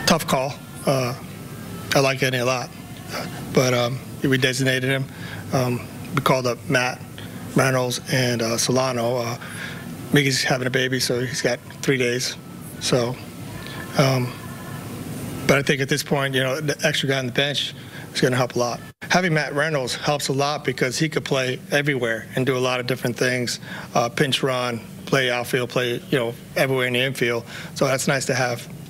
Tough call. I like Enny a lot, but we designated him. We called up Matt Reynolds and Solano. Miggy's having a baby, so he's got 3 days. So, but I think at this point, you know, the extra guy on the bench is going to help a lot. Having Matt Reynolds helps a lot because he could play everywhere and do a lot of different things, pinch run, play outfield, play, you know, everywhere in the infield. So that's nice to have